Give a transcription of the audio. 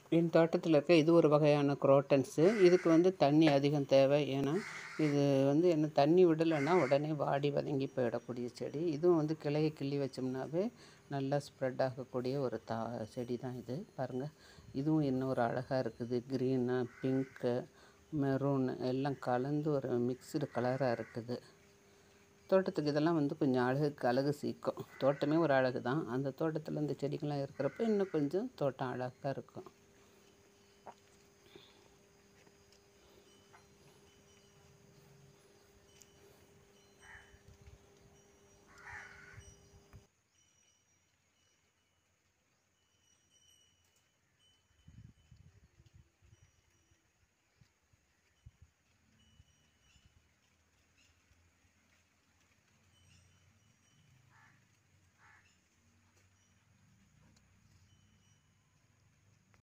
என் தோட்டத்தில் இருக்க இது ஒரு வகையான குரோட்டன்ஸு. இதுக்கு வந்து தண்ணி அதிகம் தேவை. ஏன்னா இது வந்து என்ன தண்ணி விடலைன்னா உடனே வாடி வதங்கி போயிடக்கூடிய செடி. இதுவும் வந்து கிளையை கிள்ளி வச்சோம்னாவே நல்லா ஸ்ப்ரெட் ஆகக்கூடிய ஒரு செடி தான் இது. பாருங்கள், இதுவும் இன்னொரு அழகாக இருக்குது. க்ரீனு, பிங்க்கு, மெரூன் எல்லாம் கலந்து ஒரு மிக்ஸ்டு கலராக இருக்குது. தோட்டத்துக்கு இதெல்லாம் வந்து கொஞ்சம் அழகு சேர்க்கும். தோட்டமே ஒரு அழகு தான். அந்த தோட்டத்தில் இந்த செடிகள்லாம் இருக்கிறப்ப இன்னும் கொஞ்சம் தோட்டம் அழகாக இருக்கும்.